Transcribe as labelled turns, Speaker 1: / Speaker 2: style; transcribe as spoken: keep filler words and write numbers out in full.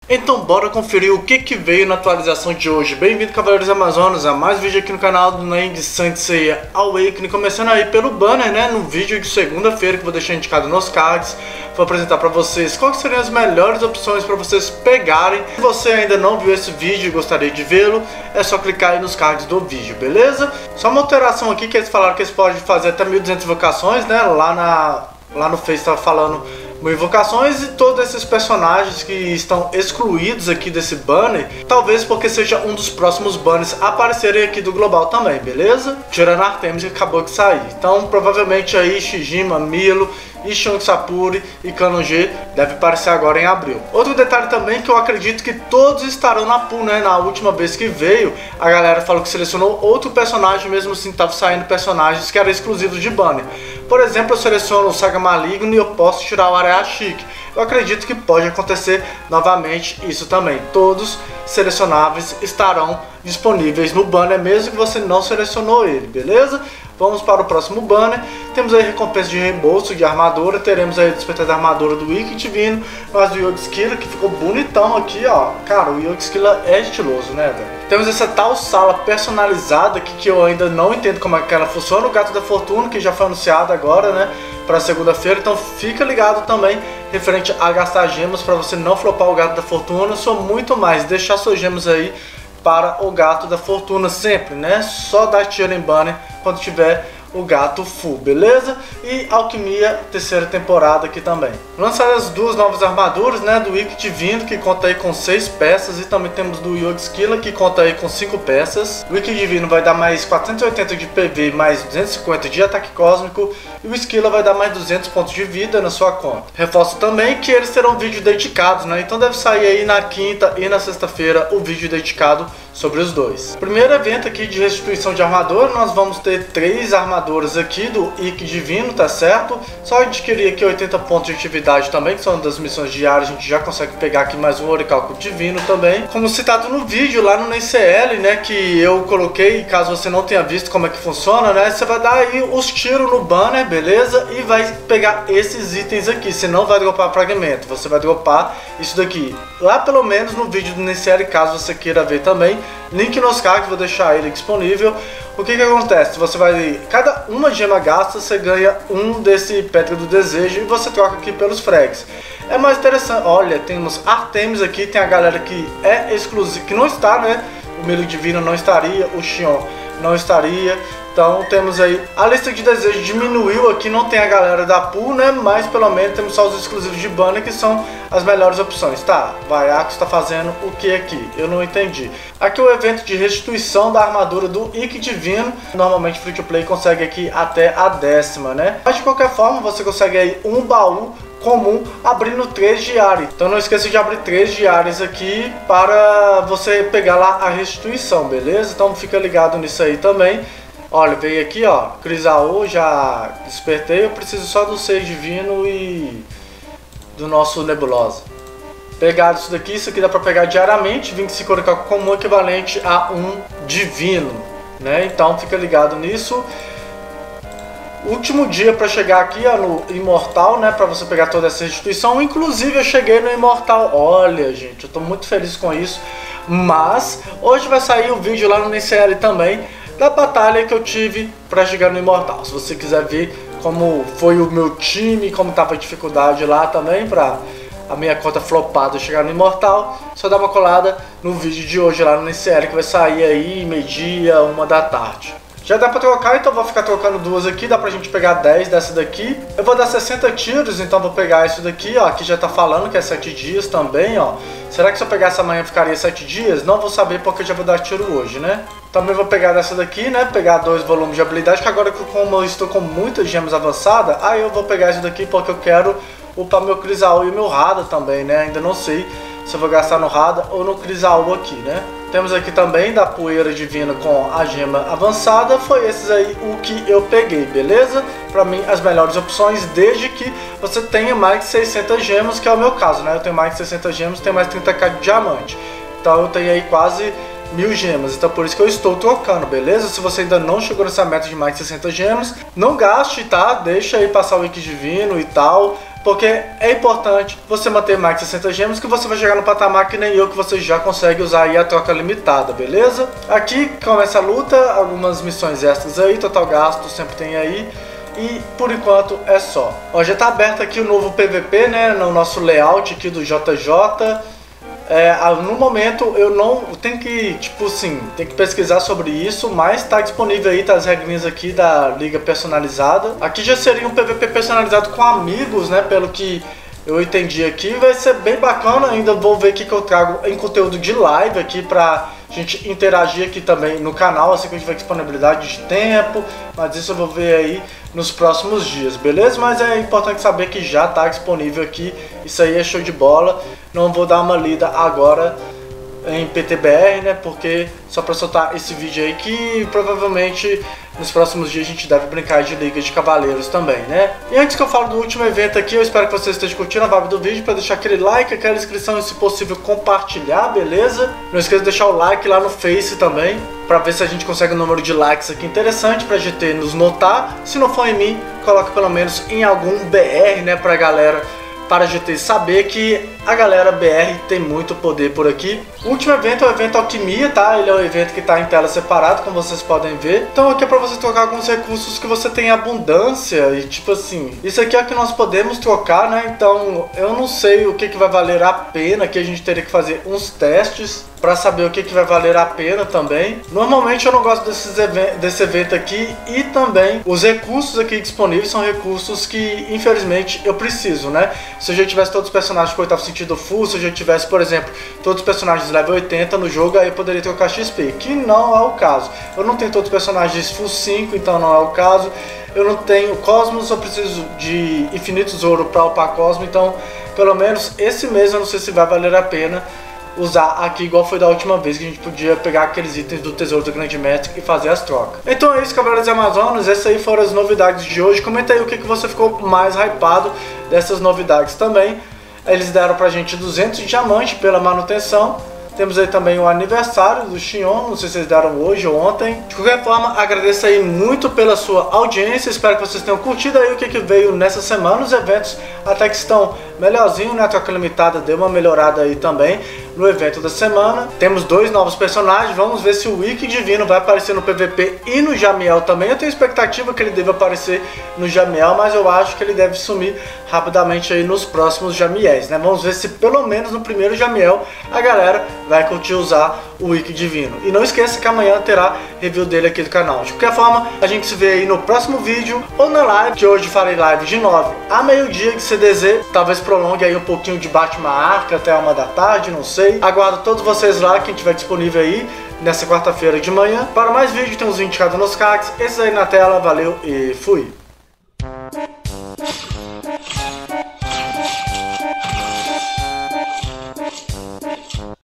Speaker 1: Então bora conferir o que que veio na atualização de hoje. Bem-vindo, Cavaleiros Amazonas, a mais vídeo aqui no canal do Naing Saint Seiya Awakening. Começando aí pelo banner, né, no vídeo de segunda-feira que vou deixar indicado nos cards. Vou apresentar pra vocês quais seriam as melhores opções para vocês pegarem. Se você ainda não viu esse vídeo e gostaria de vê-lo, é só clicar aí nos cards do vídeo, beleza? Só uma alteração aqui que eles falaram que eles podem fazer até mil e duzentas invocações, né, lá, na, lá no Face estava falando invocações, e todos esses personagens que estão excluídos aqui desse banner, talvez porque seja um dos próximos banners a aparecerem aqui do global também, beleza? Tirando Artemis, que acabou de sair. Então provavelmente aí Shijima, Milo, Ishon Sapuri e Canon G deve aparecer agora em abril. Outro detalhe também que eu acredito que todos estarão na pool, né? Na última vez que veio, a galera falou que selecionou outro personagem, mesmo assim tava saindo personagens que eram exclusivos de banner. Por exemplo, eu seleciono o Saga Maligno e eu posso tirar o Areashik. Eu acredito que pode acontecer novamente isso também. Todos selecionáveis estarão disponíveis no banner, mesmo que você não selecionou ele, beleza? Vamos para o próximo banner. Temos aí recompensa de reembolso de armadura. Teremos aí o despertar da armadura do Ikki Divino, mas do Yoga Skilla, que ficou bonitão aqui, ó. Cara, o Yoga Skilla é estiloso, né, velho? Temos essa tal sala personalizada aqui que eu ainda não entendo como é que ela funciona. O Gato da Fortuna, que já foi anunciado agora, né, para segunda-feira. Então fica ligado também referente a gastar gemas para você não flopar o Gato da Fortuna. Só muito mais, deixar suas gemas aí para o Gato da Fortuna sempre, né? Só dar tiro em banner quando tiver o gato full, beleza? E Alquimia, terceira temporada aqui também. Lançaram as duas novas armaduras, né? Do Ikki Divino, que conta aí com seis peças, e também temos do Yoga Skilla, que conta aí com cinco peças. O Ikki Divino vai dar mais quatrocentos e oitenta de P V, mais duzentos e cinquenta de ataque cósmico, e o Skilla vai dar mais duzentos pontos de vida na sua conta. Reforço também que eles terão vídeos dedicados, né? Então deve sair aí na quinta e na sexta-feira o vídeo dedicado sobre os dois. Primeiro evento aqui de restituição de armadura, nós vamos ter três armaduras aqui do Ikki Divino, tá certo? Só adquirir aqui oitenta pontos de atividade também, que são das missões diárias, a gente já consegue pegar aqui mais um Orichalco Divino também. Como citado no vídeo lá no N C L, né, que eu coloquei, caso você não tenha visto como é que funciona, né, você vai dar aí os tiros no banner, beleza? E vai pegar esses itens aqui, você não vai dropar fragmento, você vai dropar isso daqui. Lá pelo menos no vídeo do N C L, caso você queira ver também, link nos cards, vou deixar ele disponível. O que que acontece? Você vai, cada uma gema gasta, você ganha um desse Pedra do Desejo e você troca aqui pelos frags. É mais interessante, olha, temos Artemis aqui, tem a galera que é exclusiva, que não está, né? O Milo Divino não estaria, o Xion não estaria. Então temos aí, a lista de desejos diminuiu aqui, não tem a galera da pool, né? Mas pelo menos temos só os exclusivos de banner, que são as melhores opções. Tá, Vaiaco está fazendo o que aqui? Eu não entendi. Aqui o evento de restituição da armadura do Ikki Divino. Normalmente free to play consegue aqui até a décima, né? Mas de qualquer forma você consegue aí um baú comum abrindo três diários. Então não esqueça de abrir três diários aqui para você pegar lá a restituição, beleza? Então fica ligado nisso aí também. Olha, veio aqui, ó, Crisaô, já despertei, eu preciso só do Ser Divino e do nosso Nebulosa. Pegado isso daqui, isso aqui dá pra pegar diariamente, vinte e cinco Orichalco comum equivalente a um Divino, né? Então fica ligado nisso. Último dia para chegar aqui, ó, no Imortal, né, para você pegar toda essa restituição. Inclusive eu cheguei no Imortal, olha gente, eu tô muito feliz com isso. Mas hoje vai sair o vídeo lá no N C L também, da batalha que eu tive para chegar no Imortal. Se você quiser ver como foi o meu time, como tava a dificuldade lá também para a minha conta flopada chegar no Imortal, só dá uma colada no vídeo de hoje lá no N C L, que vai sair aí meio-dia, uma da tarde. Já dá pra trocar, então vou ficar trocando duas aqui, dá pra gente pegar dez dessa daqui. Eu vou dar sessenta tiros, então vou pegar isso daqui, ó, aqui já tá falando que é sete dias também, ó. Será que se eu pegasse amanhã ficaria sete dias? Não vou saber porque eu já vou dar tiro hoje, né? Também vou pegar dessa daqui, né, pegar dois volumes de habilidade, que agora como eu estou com muitas gemas avançadas, aí eu vou pegar isso daqui porque eu quero upar meu Crisaô e meu Rada também, né? Ainda não sei se eu vou gastar no Rada ou no Crisaô aqui, né? Temos aqui também da Poeira Divina com a gema avançada. Foi esses aí o que eu peguei, beleza? Pra mim as melhores opções, desde que você tenha mais de seiscentas gemas, que é o meu caso, né? Eu tenho mais de sessenta gemas, tenho mais trinta k de diamante. Então eu tenho aí quase mil gemas, então por isso que eu estou trocando, beleza? Se você ainda não chegou nessa meta de mais de sessenta gemas, não gaste, tá? Deixa aí passar o Ikki Divino e tal, porque é importante você manter mais de sessenta gemas, que você vai chegar no patamar que nem eu, que você já consegue usar aí a troca limitada, beleza? Aqui começa a luta, algumas missões extras aí, total gasto sempre tem aí. E por enquanto é só. Ó, já tá aberto aqui o novo P V P, né, no nosso layout aqui do J J. É, no momento eu não tenho que, tipo assim, tem que pesquisar sobre isso, mas tá disponível aí, tá as regrinhas aqui da liga personalizada. Aqui já seria um P V P personalizado com amigos, né, pelo que eu entendi aqui. Vai ser bem bacana, ainda vou ver o que, que eu trago em conteúdo de live aqui pra gente interagir aqui também no canal, assim que eu tiver disponibilidade de tempo, mas isso eu vou ver aí nos próximos dias, beleza? Mas é importante saber que já está disponível aqui, isso aí é show de bola. Não vou dar uma lida agora em P T B R, né, porque só para soltar esse vídeo aí, que provavelmente nos próximos dias a gente deve brincar de Liga de Cavaleiros também, né? E antes que eu falo do último evento aqui, eu espero que vocês estejam curtindo a vibe do vídeo, para deixar aquele like, aquela inscrição e, se possível, compartilhar, beleza? Não esqueça de deixar o like lá no Face também, para ver se a gente consegue um número de likes aqui interessante, pra G T nos notar. Se não for em mim, coloca pelo menos em algum B R, né, pra galera, para a G T saber que a galera B R tem muito poder por aqui. O último evento é o evento Alquimia, tá? Ele é um evento que está em tela separado, como vocês podem ver. Então aqui é para você trocar alguns recursos que você tem abundância e tipo assim, isso aqui é o que nós podemos trocar, né? Então eu não sei o que, que vai valer a pena, aqui a gente teria que fazer uns testes para saber o que, que vai valer a pena também. Normalmente eu não gosto desses even desse evento aqui, e também os recursos aqui disponíveis são recursos que infelizmente eu preciso, né? Se eu já tivesse todos os personagens com oitavo sentido full, se eu já tivesse, por exemplo, todos os personagens level oitenta no jogo, aí eu poderia trocar X P, que não é o caso. Eu não tenho todos os personagens full cinco, então não é o caso. Eu não tenho Cosmos, eu preciso de infinitos ouro para upar Cosmo, então pelo menos esse mês eu não sei se vai valer a pena usar aqui, igual foi da última vez que a gente podia pegar aqueles itens do Tesouro do Grande Mestre e fazer as trocas. Então é isso, Cavaleiros Amazonas, essas aí foram as novidades de hoje. Comenta aí o que, que você ficou mais hypado dessas novidades também. Eles deram pra gente duzentos de diamante pela manutenção. Temos aí também o aniversário do Xion, não sei se eles deram hoje ou ontem. De qualquer forma, agradeço aí muito pela sua audiência, espero que vocês tenham curtido aí o que, que veio nessa semana. Os eventos até que estão melhorzinho, né? A troca limitada deu uma melhorada aí também no evento da semana. Temos dois novos personagens, vamos ver se o Wiki Divino vai aparecer no P V P e no Jamiel também. Eu tenho expectativa que ele deva aparecer no Jamiel, mas eu acho que ele deve sumir rapidamente aí nos próximos Jamiéis, né? Vamos ver se pelo menos no primeiro Jamiel a galera vai curtir usar o Wiki Divino. E não esqueça que amanhã terá review dele aqui do canal. De qualquer forma, a gente se vê aí no próximo vídeo ou na live, que hoje farei live de nove a meio-dia de C D Z. Talvez prolongue aí um pouquinho de Batman Arca até uma da tarde, não sei. Aguardo todos vocês lá, quem tiver disponível aí nessa quarta-feira de manhã. Para mais vídeos, tem uns indicados nos cards. Esses aí na tela, valeu e fui!